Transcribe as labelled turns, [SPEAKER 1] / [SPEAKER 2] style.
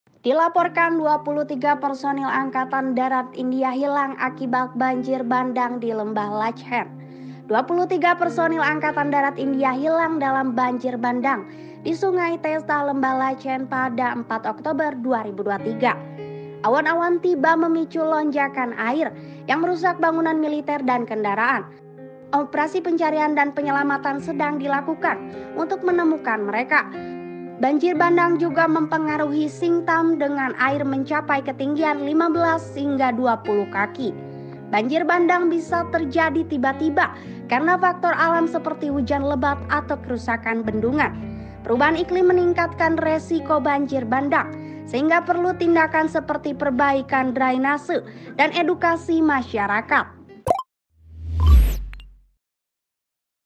[SPEAKER 1] Dilaporkan 23 personil Angkatan Darat India hilang akibat banjir bandang di Lembah Lachlan. 23 personil Angkatan Darat India hilang dalam banjir bandang di Sungai Testa Lembah Lachlan pada 4 Oktober 2023. Awan-awan tiba memicu lonjakan air yang merusak bangunan militer dan kendaraan. Operasi pencarian dan penyelamatan sedang dilakukan untuk menemukan mereka. Banjir bandang juga mempengaruhi Singtam dengan air mencapai ketinggian 15 hingga 20 kaki. Banjir bandang bisa terjadi tiba-tiba karena faktor alam seperti hujan lebat atau kerusakan bendungan. Perubahan iklim meningkatkan resiko banjir bandang, sehingga perlu tindakan seperti perbaikan drainase dan edukasi masyarakat.